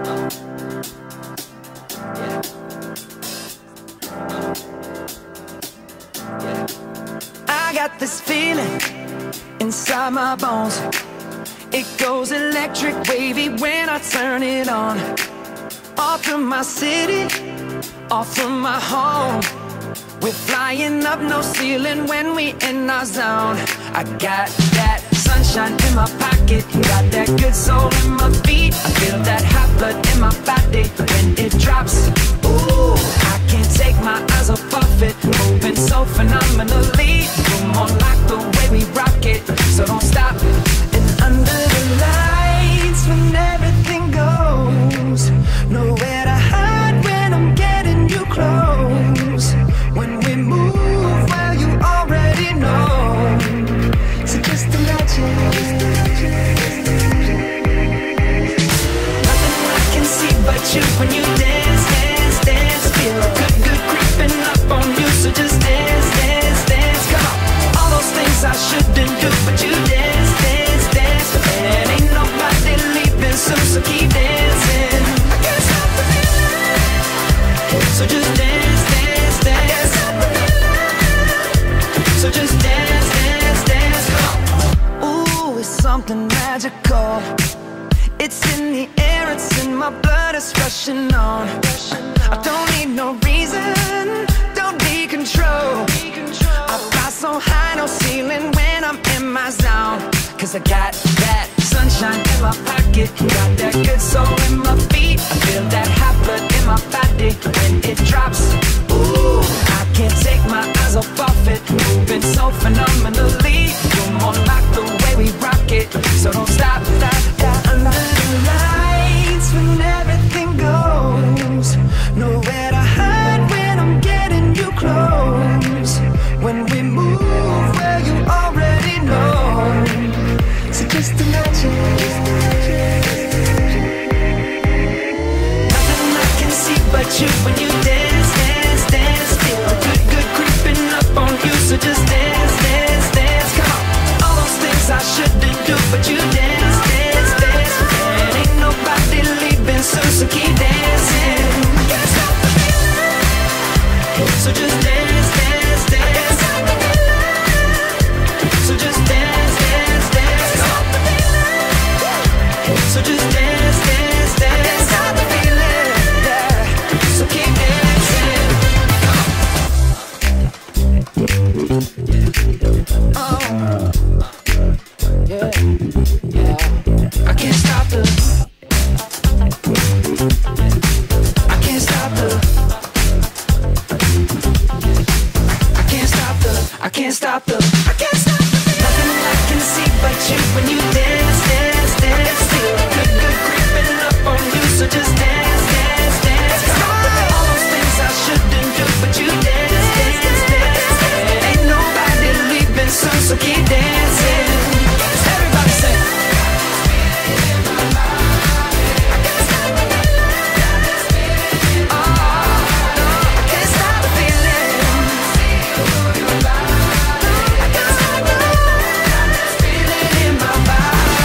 I got this feeling inside my bones. It goes electric wavy when I turn it on. Off from my city, off from my home. We're flying up, no ceiling when we in our zone. I got that sunshine in my pocket, got that good soul in my feet. I feel that hot blood in my body when it drops. Ooh, I can't take my eyes off of it, moving so phenomenally. You're more like the way we rock it, so don't stop. And under the lights, when everything goes, nowhere to hide when I'm getting you close. When we move, well, you already know. So just imagine. Nothing I can see but you when you dance, dance, dance. Feel good, good creeping up on you. So just dance, dance, dance. Come on. All those things I shouldn't do, but you dance, dance, dance. And ain't nobody leaving soon, so keep dancing. I can't stop the feeling. So just dance, dance, dance. I can't stop the feeling. So just dance, dance, dance. Come on. Ooh, it's something magical. It's in the air, it's in my blood, it's rushing on. I don't need no reason, don't need control. I fly so high, no ceiling when I'm in my zone. Cause I got that sunshine in my pocket, got that good soul in my feet. I feel that hot blood in my body when it drops. Ooh, I can't take my eyes off of it, moving so phenomenally. You're more like the way we rock it, so don't stop, stop, stop. Under the lights, when everything goes, nowhere to hide when I'm getting you close. When we move, well, you already know. So just imagine. Nothing I can see but you when you